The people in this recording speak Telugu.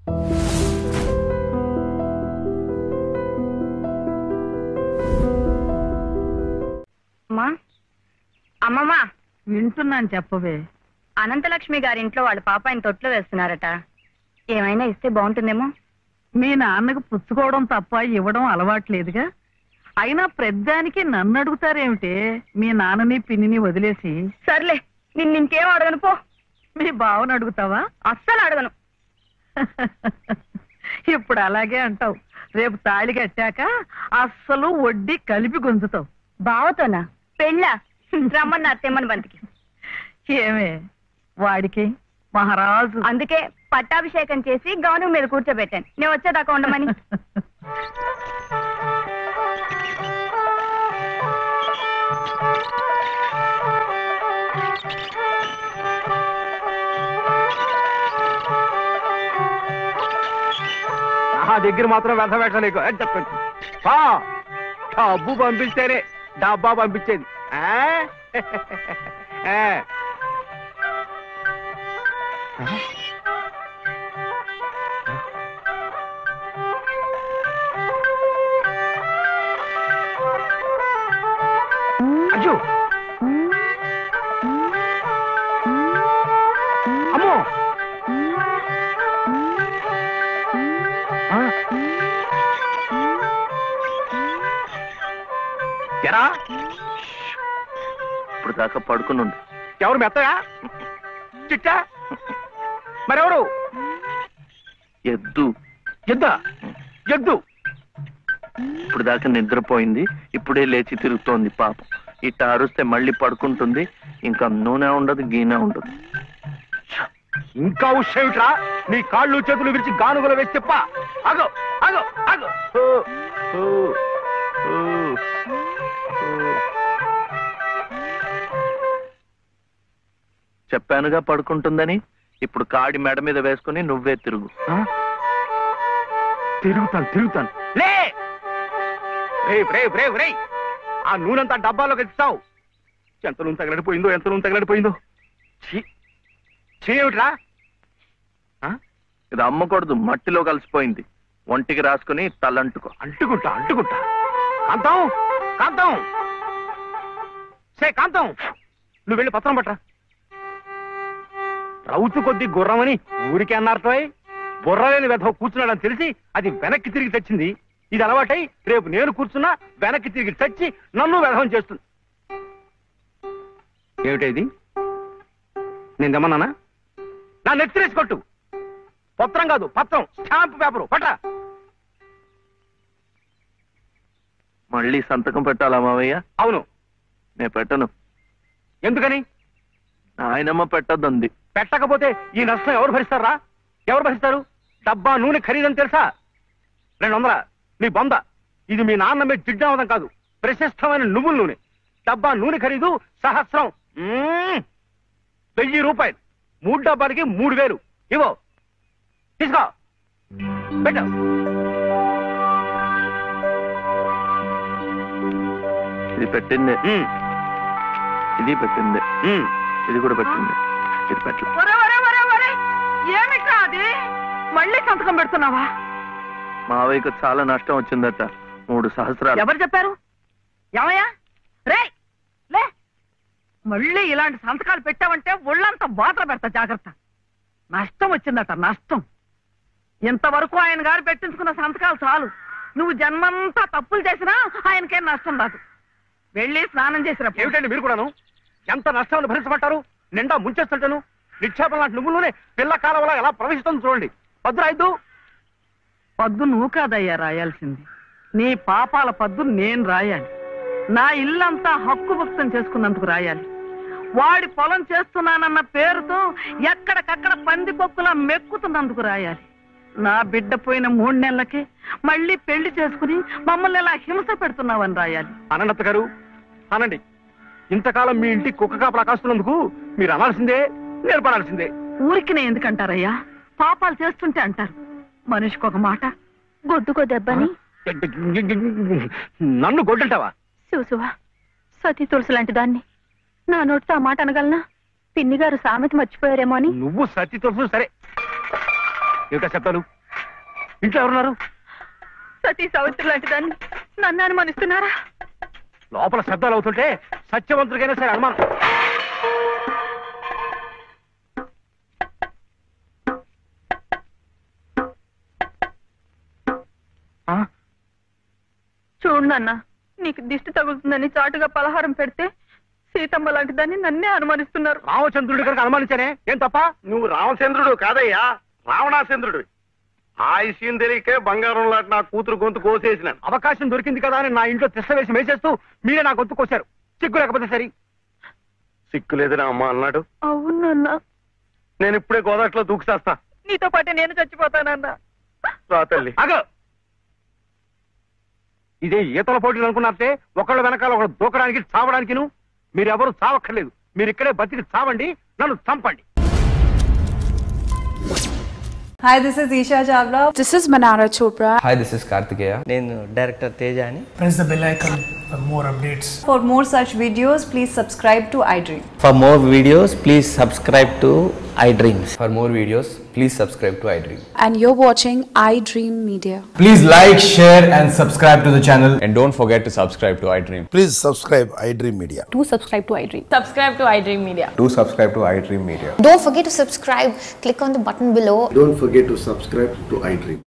అమ్మమ్మా, వింటున్నాను, చెప్పవే. అనంతలక్ష్మి గారింట్లో వాళ్ళ పాప ఆయన తొట్లో వేస్తున్నారట. ఏమైనా ఇస్తే బాగుంటుందేమో. మీ నాన్నకు పుచ్చుకోవడం తప్ప ఇవ్వడం అలవాట్లేదుగా. అయినా ప్రద్దానికి నన్ను అడుగుతారేమిటే? మీ నాన్నని పిన్నిని వదిలేసి. సర్లే, నిన్నింకేం అడగను పో. మీ బావను అడుగుతావా? అస్సలు అడగను. ఇప్పుడు అలాగే అంటావు. రేపు తాళి కట్టాక అస్సలు వడ్డీ కలిపి గుంజుతావు. బావతోనా? పెళ్ళా? రమ్మన్నా తెమ్మని బంతికి. ఏమే వాడికి మహారాజు. అందుకే పట్టాభిషేకం చేసి గౌను మీద కూర్చోబెట్టాను. నేను వచ్చేదాకా ఉండమని. నా దగ్గర మాత్రం వ్యర్థ పెట్టలేకు చెప్పండి. డబ్బు పంపిస్తేనే డబ్బా పంపించేది. అయ్యో అమ్మో, ఎరా ఇప్పుడు దాకా పడుకుని. ఎవరు మెత్తగా చిట్టా? మరెవరు? ఎద్దు. ఎద్దా? ఎద్దు ఇప్పుడు దాకా నిద్రపోయింది, ఇప్పుడే లేచి తిరుగుతోంది పాపం. ఇట్ట అరుస్తే మళ్ళీ పడుకుంటుంది. ఇంకా నూనె ఉండదు, గీనె ఉండదు. ఇంకా ఉషేమిట్రా? నీ కాళ్ళు చేతులు విరిచి గానుగలు వేసి చెప్ప. ఆగో ఆగో ఆగో. చెప్పానుగా పడుకుంటుందని. ఇప్పుడు కాడి మెడ మీద వేసుకుని నువ్వే తిరుగు. తిరుగుతాను తిరుగుతాను. లే రే, ఆ నూనెంతా డబ్బాలో కలిస్తావు. ఎంత నూనె తగలడిపోయిందో, ఎంత నూనె తగలడిపోయిందో. చేయమిట్రా? ఇది అమ్మకూడదు, మట్టిలో కలిసిపోయింది. ఒంటికి రాసుకుని తలంటుకో. అంటుకుంటా అంటుకుంటా. కాంతం కాంతం, సే కాంతం, నువ్వు వెళ్ళి పత్రం పట్టరా. రౌతు కొద్ది గుర్రమని ఊరికే అన్నారటో. బుర్రలేని వెధవ కూర్చున్నాడని తెలిసి అది వెనక్కి తిరిగి తెచ్చింది. ఇది అలవాటై రేపు నేను కూర్చున్నా వెనక్కి తిరిగి తెచ్చి నన్ను వెధవం చేస్తుంది. ఏమిటది? నేను తెమ్మన్నానా? నా నెత్తిరేసి కొట్టు. పత్రం కాదు, పత్రం, స్టాంప్ పేపరు పట్ట. మళ్ళీ సంతకం పెట్టాలా మావయ్య? అవును. నేను పెట్టను. ఎందుకని? ఆయనమ్మ పెట్టద్దంది. పెట్టకపోతే ఈ నష్టం ఎవరు భరిస్తారా? ఎవరు భరిస్తారు? డబ్బా నూనె ఖరీదని తెలుసా? 200. నీ బొంద. ఇది మీ నాన్న మీద జిడ్డావదం కాదు, ప్రశస్తమైన నువ్వుల నూనె. డబ్బా నూనె ఖరీదు సహస్రం. 1000 రూపాయలు. 3 డబ్బాలకి 3000. ఇవో తీసుకో, పెట్టు. ఇది పెట్టింది, ఇది పెట్టింది, ఇది కూడా పెట్టింది. ఇది పెట్టు. ఏమి కాదు, మళ్ళీ సంతకం పెడుతున్నావా? మావయ్యకు చాలా నష్టం వచ్చిందట, 3 సహస్రాలు. ఎవరు చెప్పారు? ఏమయ్యా రే, లే, మళ్ళీ ఇలాంటి సంతకాలు పెట్టావంటే ఒళ్ళంతా బాధ పెడతా, జాగ్రత్త. నష్టం వచ్చిందట, నష్టం. ఇంతవరకు ఆయన గారు పెట్టించుకున్న సంతకాలు చాలు. నువ్వు జన్మంతా తప్పులు చేసినా ఆయనకేం నష్టం రాదు. వెళ్ళి స్నానం చేసిరా. ఏమిటండి మీరు కూడాను? ఎంత నష్టాన్ని భరించమంటారు? నిండా ముంచేస్తుంటాను. నిక్షేపం లాంటి నువ్వులోనే పిల్ల కాలవలా ఎలా ప్రవేశిస్తుంది చూడండి. పద్దు రాయద్దు. పద్దు నువ్వు కాదయ్యా రాయాల్సింది, నీ పాపాల పద్దు నేను రాయాలి. నా ఇల్లంతా హక్కు భక్తం చేసుకున్నందుకు రాయాలి. వాడి పొలం చేస్తున్నానన్న పేరుతో ఎక్కడికక్కడ పందికొక్కులా మెక్కుతున్నందుకు రాయాలి. నా బిడ్డ పోయిన 3 నెలలకి మళ్ళీ పెళ్లి చేసుకుని మమ్మల్ని ఎలా హింస పెడుతున్నావని రాయాలి. అనంత గారు అనండి. ఇంతకాలం మీ ఇంటి కుక్క కాపలా కాస్తున్నందుకు మీరు అనాల్సిందే, నేర్పడాల్సిందే. ఊరికి ఎందుకంటారయ్యా? పాపాలు చేస్తుంటే అంటారు. మనిషికి ఒక మాట. గొడ్డుకో దెబ్బని నన్ను గొడ్డంటావా? చూసువా, సతీ తులసి లాంటి దాన్ని నా నోటితో ఆ మాట అనగలనా? పిన్ని గారు సామెత మర్చిపోయారేమో అని. నువ్వు సత్తి తులసు సరే. ఏమిటా చెప్తాను? ఇంట్లో ఎవరున్నారు? సతీ సావిత్రి లాంటి దాన్ని నన్ను అనుమానిస్తున్నారా? లోపల శబ్దాలు అవుతుంటే సత్యవంతుడికైనా సరే అనుమానం. చూడు నాన్న, నీకు దిష్టి తగులుతుందని చాటుగా పలహారం పెడితే సీతమ్మ లాంటి దాన్ని నన్నే అనుమానిస్తున్నారు. రామచంద్రుడి కనుక అనుమానించానే, ఏం తప్ప? నువ్వు రామచంద్రుడు కాదయ్యా, రావణాచంద్రుడు. ఆ విషయం తెలియకే బంగారం లాంటి నా కూతురు గొంతు కోసేసినాను. అవకాశం దొరికింది కదా అని నా ఇంట్లో తిష్ట వేసి మేసేస్తూ మీరే నా గొంతు కోశారు. సిగ్గు లేకపోతే సరి. సిక్కు లేదని అమ్మ అన్నాడు. అవును నాన్న, నేను ఇప్పుడే గోదాట్లో దూకుసేస్తా. నీతో పాటే నేను చచ్చిపోతానన్నా. రా తల్లి. అగో, ఇదే ఈతల పోటీలు అనుకున్నారంటే ఒకళ్ళ వెనకాల ఒకళ్ళు దూకడానికి చావడానికిను. మీరెవరు చావక్కర్లేదు, మీరు ఇక్కడే బతికి చావండి, నన్ను చంపండి. Hi, this is Isha Chavla. This is Manara Chopra. Hi, this is Kartikeya. నేను డైరెక్టర్ తేజ అని. Press the bell icon for more updates. For more such videos, please subscribe to iDream. For more videos, please subscribe to iDreams. For more videos, please subscribe to iDream. And you're watching iDream Media. Please like, share, and subscribe to the channel. And don't forget to subscribe to iDream. Please subscribe iDream Media. Do subscribe to iDream. Subscribe to iDream Media. Do subscribe to iDream Media. Don't forget to subscribe. Click on the button below. Don't forget to subscribe to iDream.